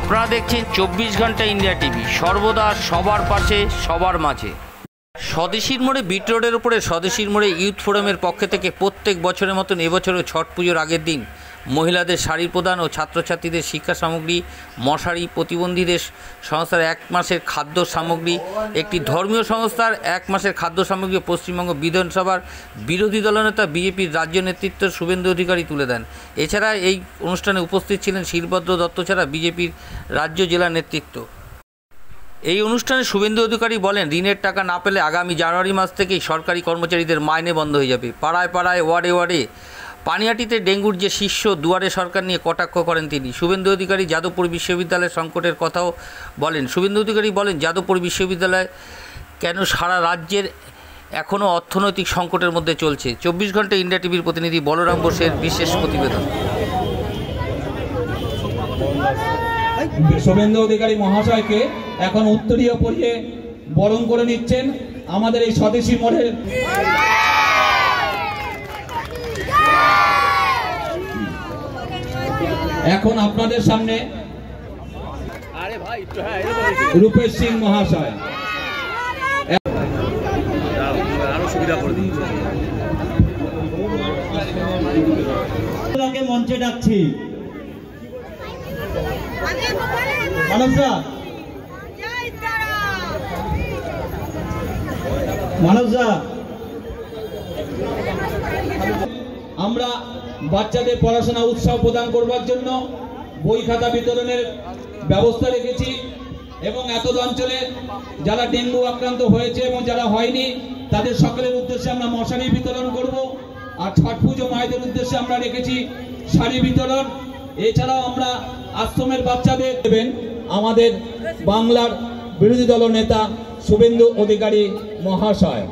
আপনারা দেখছেন 24 ঘন্টা ইন্ডিয়া টিভি, সর্বদা সবার পাশে সবার মাঝে। স্বদেশীর মোড়ে বিট রোডের উপরে স্বদেশীর মোড়ে ইউথ ফোরামের পক্ষ থেকে প্রত্যেক বছরের মতন এবছরও ছট পুজোর আগের দিন মহিলাদের শাড়ি প্রদান ও ছাত্রছাত্রীদের শিক্ষা সামগ্রী, মশারি, প্রতিবন্ধীদের সংস্থার 1 মাসের খাদ্য সামগ্রী, একটি ধর্মীয় সংস্থার 1 মাসের খাদ্য সামগ্রী পশ্চিমবঙ্গ বিধানসভার বিরোধী দলনেতা বিজেপির রাজ্য নেতৃত্ব শুভেন্দু অধিকারী তুলে দেন। এছাড়া এই অনুষ্ঠানে উপস্থিত ছিলেন শিলভদ্র দত্ত ছাড়া বিজেপির রাজ্য জেলা নেতৃত্ব। এই অনুষ্ঠানে শুভেন্দু অধিকারী বলেন, ঋণের টাকা না পেলে আগামী জানুয়ারি মাস থেকেই সরকারি কর্মচারীদের মাইনে বন্ধ হয়ে যাবে। পাড়ায় পাড়ায়, ওয়ার্ডে ওয়ার্ডে পানিহাটিতে ডেঙ্গুর যে শীর্ষ দুয়ারে সরকার নিয়ে কটাক্ষ করেন তিনি। শুভেন্দু অধিকারী যাদবপুর বিশ্ববিদ্যালয়ের সংকটের কথাও বলেন। শুভেন্দু অধিকারী বলেন, যাদবপুর বিশ্ববিদ্যালয় কেন সারা রাজ্যের এখনও অর্থনৈতিক সংকটের মধ্যে চলছে। 24 ঘন্টা ইন্ডিয়া টিভির প্রতিনিধি বলরাম বোসের বিশেষ প্রতিবেদন। শুভেন্দু অধিকারী মহাশয়কে এখন উত্তরীয় পরিয়ে বরণ করে নিচ্ছেন আমাদের এই স্বদেশী মোড়ের এখন আপনাদের সামনে রূপেশ সিং মহাশয় মঞ্চে ডাকছি। আমরা বাচ্চাদের পড়াশোনা উৎসাহ প্রদান করবার জন্য বই খাতা বিতরণের ব্যবস্থা রেখেছি এবং এত অঞ্চলে যারা ডেঙ্গু আক্রান্ত হয়েছে এবং যারা হয়নি তাদের সকলের উদ্দেশ্যে আমরা মশারি বিতরণ করব। আর ছট পুজো মায়েদের উদ্দেশ্যে আমরা রেখেছি শাড়ি বিতরণ। এছাড়াও আমরা আশ্রমের বাচ্চাদের দেবেন আমাদের বাংলার বিরোধী দল নেতা শুভেন্দু অধিকারী মহাশয়।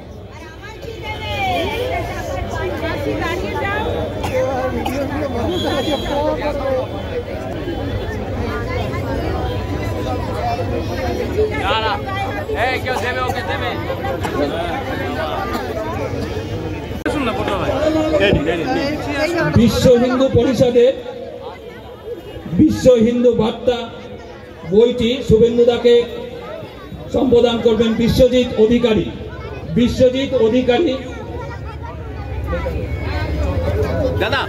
বিশ্ব হিন্দু পরিষদের বিশ্ব হিন্দু বার্তা বইটি শুভেন্দুদাকে সম্বোধন করবেন বিশ্বজিৎ অধিকারী। বিশ্বজিৎ অধিকারী দাদা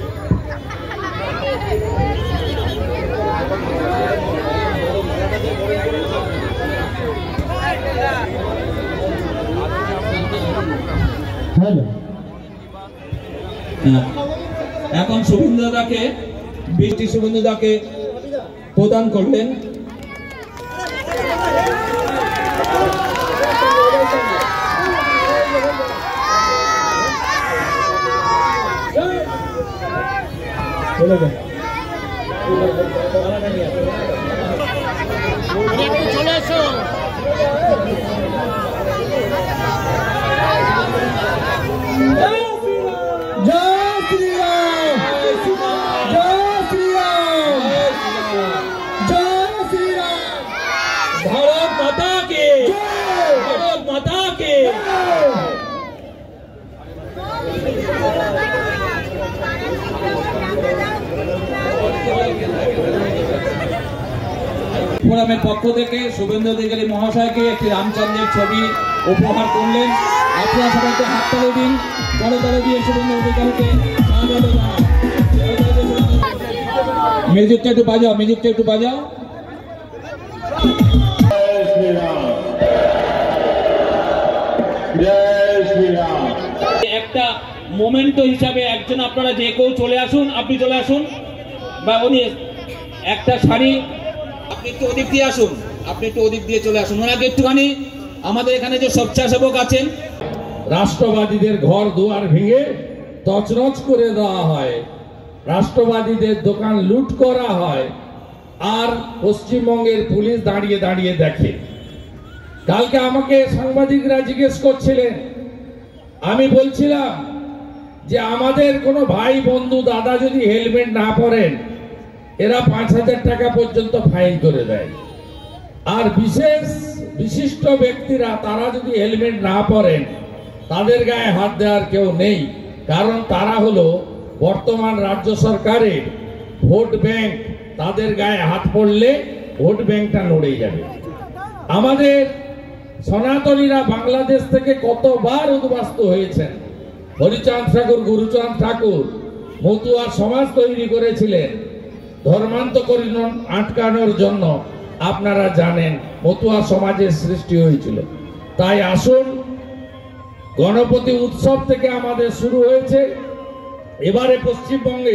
হ্যালো। এখন শুভেন্দুদাকে বৃষ্টি শুভেন্দুদাকে প্রদান করলেন। চলে আসো। ফোরামের পক্ষ থেকে শুভেন্দু অধিকারী মহাশয়কে একটি রামচন্দ্রের ছবি উপহার করলেন। আপনারা সবাইকে হাততালি দিন, করতালি দিয়ে শুভেন্দু অধিকারীকে স্বাগত জানান। মিউজিকটা একটু বাজাও, মিউজিকটা একটু বাজাও। একটা মোমেন্টো হিসাবে একজন আপনারা যে কেউ চলে আসুন, আপনি চলে আসুন বা উনি একটা শাড়ি আপনি একটু ওদিক দিয়ে আসুন, আপনি একটু ওদিক দিয়ে চলে আসুন। ওনাকে একটুখানি আমাদের এখানে যে স্বেচ্ছাসেবক আছেন, রাষ্ট্রবাদীদের ঘর দুয়ার ভেঙে তছনছ করে দেওয়া হয়, রাষ্ট্রবাদীদের দোকান লুট করা হয়, আর পশ্চিমবঙ্গের পুলিশ দাঁড়িয়ে দাঁড়িয়ে দেখে। কালকে আমাকে সাংবাদিকরা জিজ্ঞেস করছিলেন, আমি বলছিলাম যে আমাদের কোনো ভাই বন্ধু দাদা যদি হেলমেট না পরেন এরা 5,000 টাকা পর্যন্ত ফাইন করে দেয়। আর বিশিষ্ট ব্যক্তিরা তারা যদি হেলমেট না পরেন তাদের গায়ে হাত দেওয়ার কেউ নেই, কারণ তারা হলো বর্তমান রাজ্য সরকারের ভোট ব্যাংক। তাদের গায়ে হাত পড়লে ভোট ব্যাংকটা নড়ে যাবে। আমাদের সনাতনীরা বাংলাদেশ থেকে কতবার উদ্বাস্তু হয়েছেন। হরিচাঁদ ঠাকুর, গুরুচাঁদ ঠাকুর মতুয়া সমাজ তৈরি করেছিলেন ধর্মান্তকরণ আটকানোর জন্য। আপনারা জানেন মতুয়া সমাজের সৃষ্টি হয়েছিল। তাই আসুন, গণপতি উৎসব থেকে আমাদের শুরু হয়েছে। এবারে পশ্চিমবঙ্গে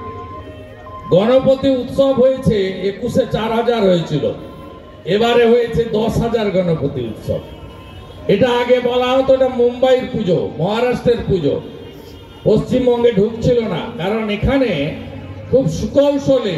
গণপতি উৎসব হয়েছে 21-এ 4000 হয়েছিল, এবারে হয়েছে 10,000 গণপতি উৎসব। এটা আগে বলা হতো এটা মুম্বাইয়ের পুজো, মহারাষ্ট্রের পুজো, পশ্চিমবঙ্গে ঢুকছিল না। কারণ এখানে খুব সুকৌশলে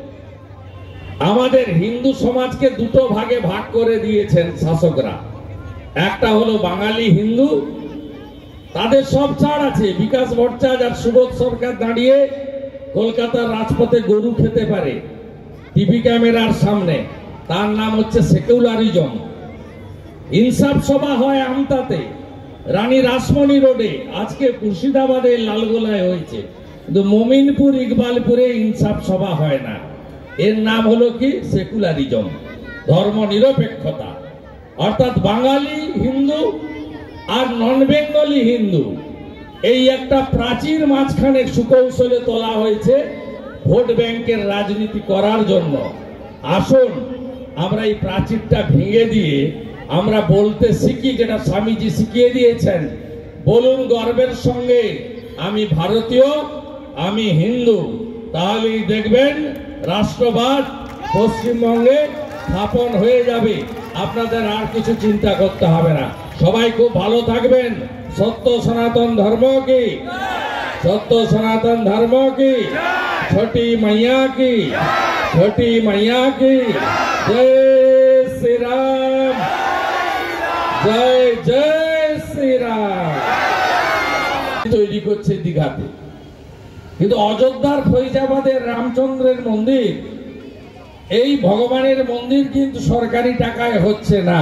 আমাদের হিন্দু সমাজকে দুটো ভাগে ভাগ করে দিয়েছেন শাসকরা। একটা হলো বাঙালি হিন্দু, তাদের সব ছাড় আছে। বিকাশ ভট্টাচার্য আর সুবোধ সরকার দাঁড়িয়ে কলকাতার রাজপথে গরু খেতে পারে টিভি ক্যামেরার সামনে, তার নাম হচ্ছে সেকুলারিজম। ইনসাফ সভা হয় আমতাতে, রানী রাসমণি রোডে, আজকে মুর্শিদাবাদে লালগোলায় হয়েছে, কিন্তু মোমিনপুর ইকবালপুরে ইনসাফ সভা হয় না। এর নাম হলো কি? সেকুলারিজম, ধর্ম নিরপেক্ষতা। অর্থাৎ বাঙালি হিন্দু আর নন বেঙ্গলি হিন্দু এই একটা প্রাচীর মাঝখানে সুকৌশলে তোলা হয়েছে ভোট ব্যাংকের রাজনীতি করার জন্য। আসুন আমরা এই প্রাচীরটা ভেঙে দিয়ে আমরা বলতে শিখি, যেটা স্বামীজি শিখিয়ে দিয়েছেন। বলুন গর্বের সঙ্গে, আমি ভারতীয়, আমি হিন্দু। তাহলেই দেখবেন রাষ্ট্রবাদ পশ্চিমবঙ্গে স্থাপন হয়ে যাবে। আপনাদের আর কিছু চিন্তা করতে হবে না। সবাই খুব ভালো থাকবেন। সত্য সনাতন ধর্ম কি? সত্য সনাতন ধর্ম কি? ছোটি মাইয়া কি? ছোটি মাইয়া কি? জয় শ্রীরাম, জয় জয় শ্রীরাম। তৈরি করছে দীঘাতে, কিন্তু অযোধ্যার ফৈজাবাদের রামচন্দ্রের মন্দির, এই ভগবানের মন্দির কিন্তু সরকারি টাকায় হচ্ছে না।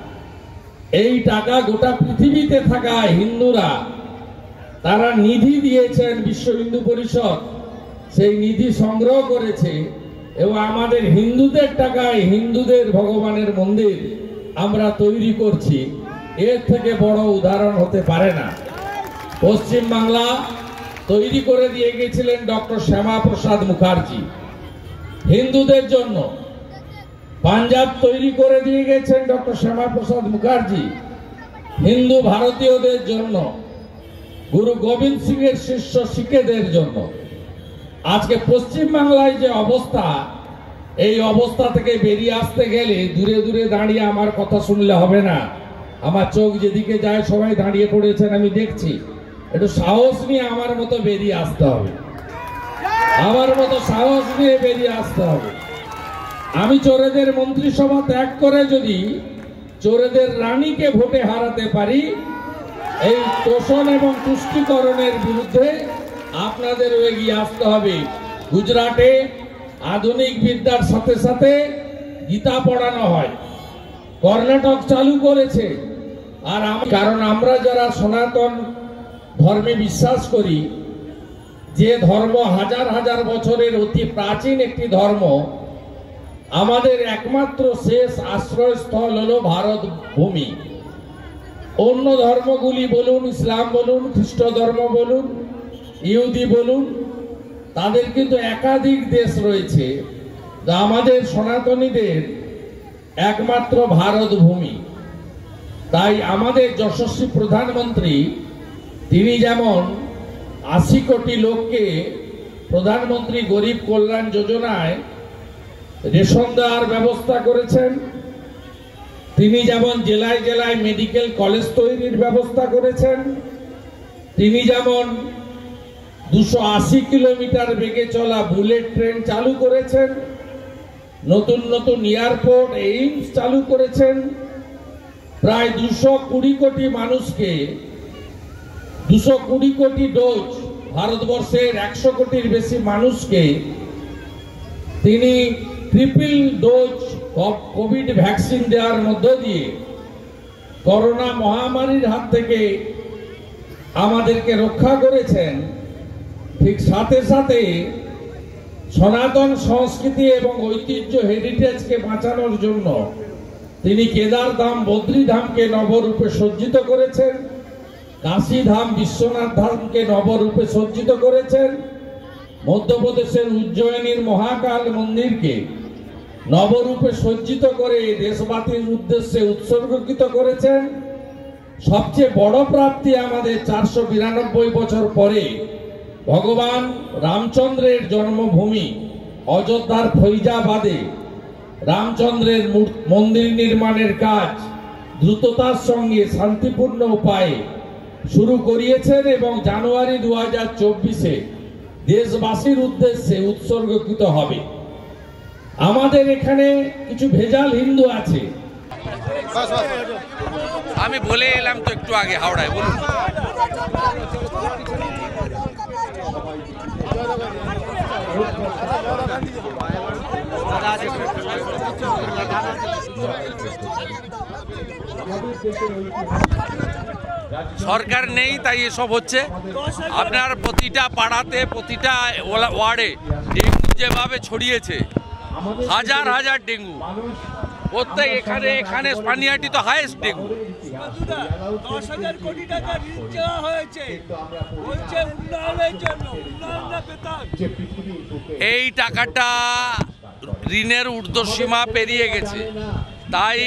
এই টাকা গোটা পৃথিবীতে থাকা হিন্দুরা তারা নিধি দিয়েছেন, বিশ্ব হিন্দু পরিষদ সেই নিধি সংগ্রহ করেছে এবং আমাদের হিন্দুদের টাকায় হিন্দুদের ভগবানের মন্দির আমরা তৈরি করছি। এর থেকে বড় উদাহরণ হতে পারে না। পশ্চিম বাংলা তৈরি করে দিয়ে গেছিলেন ডক্টর শ্যামাপ্রসাদ মুখার্জি হিন্দুদের জন্য। পাঞ্জাব তৈরি করে দিয়ে গেছেন ডক্টর শ্যামাপ্রসাদ মুখার্জি হিন্দু ভারতীয়দের জন্য, গুরু গোবিন্দ সিং এর শিষ্য শিখেদের জন্য। আজকে পশ্চিম বাংলায় যে অবস্থা, এই অবস্থা থেকে বেরিয়ে আসতে গেলে দূরে দূরে দাঁড়িয়ে আমার কথা শুনলে হবে না। আমার চোখ যেদিকে যায় সবাই দাঁড়িয়ে পড়েছেন, আমি দেখছি। একটু সাহস নিয়ে আমার মতো বেরিয়ে আসতে হবে, আমার মতো সাহস নিয়ে বেরিয়ে আসতে হবে। আমি চোরেদের মন্ত্রিসভা ত্যাগ করে যদি চোরেদের রানীকে ভোটে হারাতে পারি, এই তোষণ এবং তুষ্টিকরণের বিরুদ্ধে আপনাদের এগিয়ে আসতে হবে। গুজরাটে আধুনিক বিদ্যার সাথে সাথে গীতা পড়ানো হয়, কর্ণাটক চালু করেছে। আর কারণ আমরা যারা সনাতন ধর্মে বিশ্বাস করি, যে ধর্ম হাজার হাজার বছরের অতি প্রাচীন একটি ধর্ম, আমাদের একমাত্র শেষ আশ্রয়স্থল হলো ভারত ভূমি। অন্য ধর্মগুলি বলুন, ইসলাম বলুন, খ্রিস্ট ধর্ম বলুন, ইহুদি বলুন, তাদের কিন্তু একাধিক দেশ রয়েছে। আমাদের সনাতনীদের একমাত্র ভারত ভূমি। তাই আমাদের যশস্বী প্রধানমন্ত্রী, তিনি যেমন 80 কোটি লোককে প্রধানমন্ত্রী গরিব কল্যাণ যোজনায় রেশন দেওয়ার ব্যবস্থা করেছেন, তিনি যেমন জেলায় জেলায় মেডিকেল কলেজ তৈরির ব্যবস্থা করেছেন, তিনি যেমন 280 কিলোমিটার বেগে চলা বুলেট ট্রেন চালু করেছেন, নতুন নতুন এয়ারপোর্ট, এইমস চালু করেছেন, প্রায় 220 কোটি মানুষকে 220 কোটি ডোজ, ভারতবর্ষের 100 কোটির বেশি মানুষকে তিনি ট্রিপল ডোজ কোভিড ভ্যাকসিন দেওয়ার মধ্য দিয়ে করোনা মহামারীর হাত থেকে আমাদেরকে রক্ষা করেছেন। ঠিক সাথে সাথে সনাতন সংস্কৃতি এবং ঐতিহ্য হেরিটেজকে বাঁচানোর জন্য তিনি কেদারধাম বদ্রীধামকে নবরূপে সজ্জিত করেছেন, কাশীধাম বিশ্বনাথ ধামকে নবরূপে সজ্জিত করেছেন, মধ্যপ্রদেশের উজ্জয়িনীর মহাকাল মন্দিরকে নবরূপে সজ্জিত করে দেশবাসীর উদ্দেশ্যে উৎসর্গীকৃত করেছেন। সবচেয়ে বড় প্রাপ্তি আমাদের 492 বছর পরে ভগবান রামচন্দ্রের জন্মভূমি অযোধ্যার ফৈজাবাদে রামচন্দ্রের মন্দির নির্মাণের কাজ দ্রুততার সঙ্গে শান্তিপূর্ণ উপায়ে শুরু করিয়েছেন এবং জানুয়ারি 2024-এ দেশবাসীর উদ্দেশ্যে উৎসর্গীকৃত হবে। আমাদের এখানে কিছু ভেজাল হিন্দু আছে। আমি বলে এলাম তো একটু আগে হাওড়ায়, বলুন। সরকার নেই তাই এসব হচ্ছে। আপনার প্রতিটা পাড়াতে প্রতিটা ওয়ার্ডে ডেঙ্গু যেভাবে ছড়িয়েছে, হাজার হাজার ডেঙ্গু প্রত্যেক এখানে পানিহাটি তো হাইয়েস্ট ডেঙ্গু। 10,000 কোটি টাকা ঋণ দেওয়া হয়েছে, বলছে উন্নয়নের জন্য, উন্নয়ন না বেতন। এই টাকাটা ঋণের ঊর্ধ্বসীমা পেরিয়ে গেছে, তাই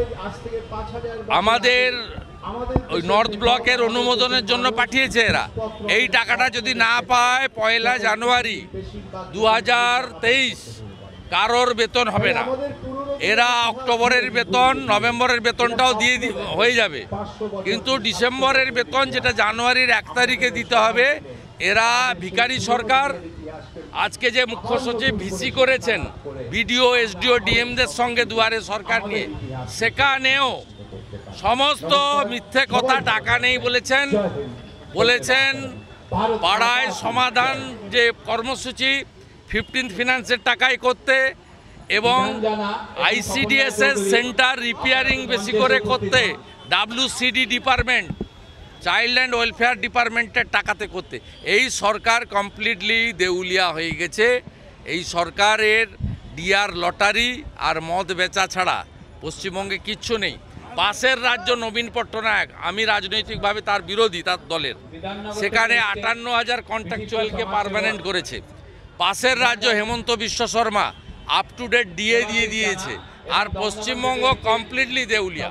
আমাদের ওই নর্থ ব্লকের অনুমোদনের জন্য পাঠিয়েছে এরা। এই টাকাটা যদি না পায় 1 জানুয়ারি 2023 কারোর বেতন হবে না। এরা অক্টোবরের বেতন, নভেম্বরের বেতনটাও দিয়ে হয়ে যাবে, কিন্তু ডিসেম্বরের বেতন যেটা জানুয়ারির 1 তারিখে দিতে হবে। এরা ভিখারি সরকার। আজকে যে মুখ্য সচিব ভিসি করেছেন বিডিও এসডিও ডিএমদের সঙ্গে দুয়ারে সরকার নিয়ে, সেখানেও সমস্ত মিথ্যে কথা, টাকা নেই বলেছেন পাড়ায় সমাধান যে কর্মসূচি 15th ফিনান্সের টাকায় করতে এবং আইসিডিএসএস সেন্টার রিপেয়ারিং বেশি করে করতে, WCD department child and welfare ডিপার্টমেন্টের টাকাতে করতে। এই সরকার কমপ্লিটলি দেউলিয়া হয়ে গেছে। এই সরকারের ডিআর লটারি আর মদ বেচা ছাড়া পশ্চিমবঙ্গে কিচ্ছু নেই। পাশের রাজ্য নবীন পট্টনায়ক, আমি রাজনৈতিকভাবে তার বিরোধী, তার দলের, সেখানে 58,000 কন্ট্রাকচুয়ালকে পার্মানেন্ট করেছে। পাশের রাজ্য হেমন্ত Biswa Sarma up to date দিয়ে দিয়েছে, আর পশ্চিমবঙ্গ কমপ্লিটলি দেউলিয়া।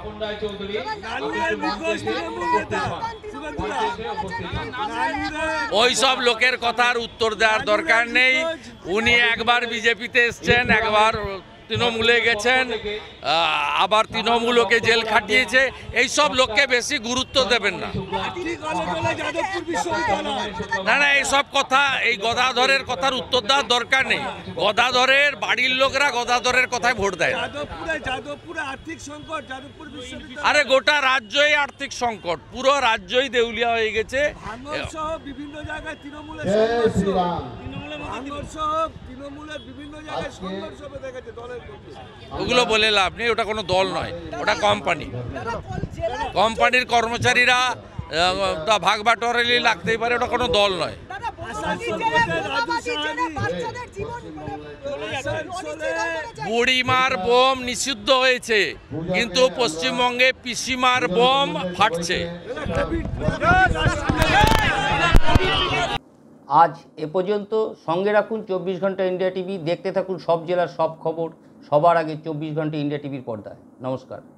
ওই সব লোকের কথার উত্তর দেওয়ার দরকার নেই। উনি একবার বিজেপিতে এসছেন, একবার তৃণমূলে গেছেন, আবার তৃণমূলকে জেল খাটিয়েছে। এই সব লোককে বেশি গুরুত্ব দেবেন না। না, এইসব কথা, এই গদাধরের কথার উত্তর দেওয়ার দরকার নেই। গদাধরের বাড়ির লোকরা গদাধরের কথায় ভোট দেয়। আরে গোটা রাজ্যই আর্থিক সংকট, পুরো রাজ্যই দেউলিয়া হয়ে গেছে। বিভিন্ন জায়গায় তৃণমূলের ওগুলো বলে লাভ নেই, ওটা কোনো দল নয়, ওটা কোম্পানি। কোম্পানির কর্মচারীরা ভাগ বাটোয়ারি লাগতেই পারে, ওটা কোনো দল নয়। বুড়িমার বোম নিষিদ্ধ হয়েছে, কিন্তু পশ্চিমবঙ্গে পিসিমার বোম ফাটছে। আজ এ পর্যন্ত। সঙ্গে রাখুন 24 ঘন্টা ইন্ডিয়া টিভি। দেখতে থাকুন সব জেলার সব খবর সবার আগে 24 ঘন্টা ইন্ডিয়া টিভির পর্দায়। নমস্কার।